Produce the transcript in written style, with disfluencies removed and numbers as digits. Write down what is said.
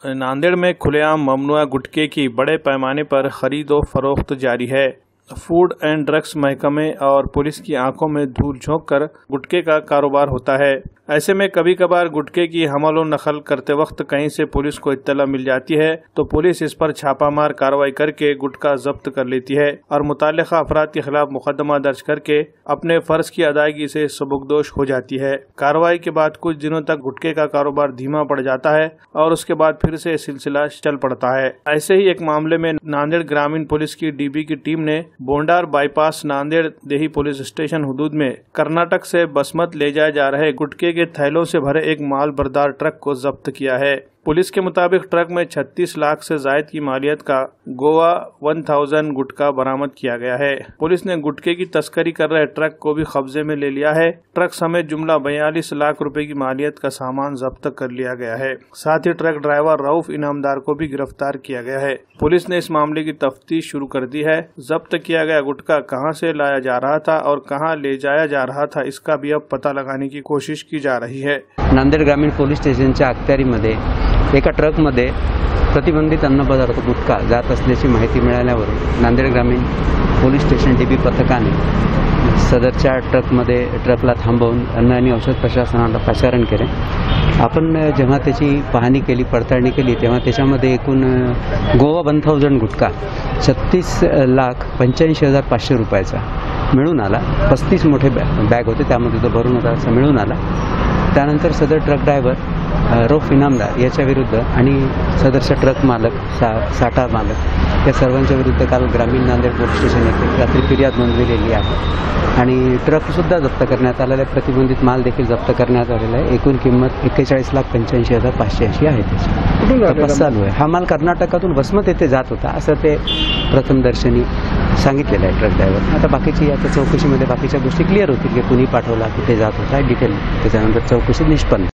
नांदेड़ में खुलेआम ममनुआ गुटखे की बड़े पैमाने पर खरीद और फरोख्त जारी है। फूड एंड ड्रग्स महकमे और पुलिस की आंखों में धूल झोंक कर गुटखे का कारोबार होता है। ऐसे में कभी कभार गुटखे की हमल और नकल करते वक्त कहीं से पुलिस को इत्तला मिल जाती है तो पुलिस इस पर छापामार कार्रवाई करके गुटखा जब्त कर लेती है और मुताल्लिका अफराद के खिलाफ मुकदमा दर्ज करके अपने फर्ज की अदायगी से सबकदोश हो जाती है। कार्रवाई के बाद कुछ दिनों तक गुटखे का कारोबार धीमा पड़ जाता है और उसके बाद फिर से सिलसिला चल पड़ता है। ऐसे ही एक मामले में नांदेड़ ग्रामीण पुलिस की डीबी की टीम ने बोंडार बाईपास नांदेड़ देही पुलिस स्टेशन हुदूद में कर्नाटक से बसमत ले जाए जा रहे गुटखे के थैलों से भरे एक माल बरदार ट्रक को जब्त किया है। पुलिस के मुताबिक ट्रक में 36 लाख से जायद की मालियत का गोवा 1000 गुटखा बरामद किया गया है। पुलिस ने गुटखे की तस्करी कर रहे ट्रक को भी कब्जे में ले लिया है। ट्रक समेत जुमला 42 लाख रुपए की मालियत का सामान जब्त कर लिया गया है। साथ ही ट्रक ड्राइवर रऊफ इनामदार को भी गिरफ्तार किया गया है। पुलिस ने इस मामले की तफ्तीश शुरू कर दी है। जब्त किया गया गुटखा कहां से लाया जा रहा था और कहां ले जाया जा रहा था, इसका भी अब पता लगाने की कोशिश की जा रही है। नांदेड ग्रामीण पोलीस स्टेशनच्या अखत्यारीमध्ये एका ट्रकमध्ये प्रतिबंधित अन्नपदार्थ गुटखा जात असल्याची माहिती मिळाल्यावरून नांदेड ग्रामीण पोलीस स्टेशन डीबी पथकाने सदरच्या ट्रकला थांबवून अन्न आणि औषध प्रशासनाला पाचारण केले। आपण जेव्हा त्याची पाहणी केली, पडताळणी केली, तेव्हा त्याच्यामध्ये एकूण गोवा 1000 गुटखा 36,85,500 रुपयाचा मिळून आला। 35 मोठे बॅग होते, त्यामध्ये तो भरून होता असं मिळून आला। त्यानंतर सदर ट्रक ड्रायव्हर रऊफ इनामदार याच्या विरुद्ध आणि सदरचा ट्रक मालक साठा मालक या सर्वांच्या विरुद्ध काल ग्रामीण नांदेड पोलीस स्टेशन येथे रात्री फिर्याद नोंदवलेली आहे आणि ट्रक सुद्धा जप्त करण्यात आलेला आहे। प्रतिबंधित माल देखील जप्त करण्यात आलेला आहे। एकूण किंमत 41,85,580 आहे। त्याची तपास चालू आहे। हा माल कर्नाटकातून बसमत येथे जात होता असं ते प्रथमदर्शनी सांगितलेलं आहे ट्रक ड्रायव्हर। आता बाकीची आता चौकशीमध्ये बाकीच्या गोष्टी क्लिअर होतील की कुणी पाठवला, कुठे जात होता, डिटेल त्याच्यानंतर चौकशी निष्पन्न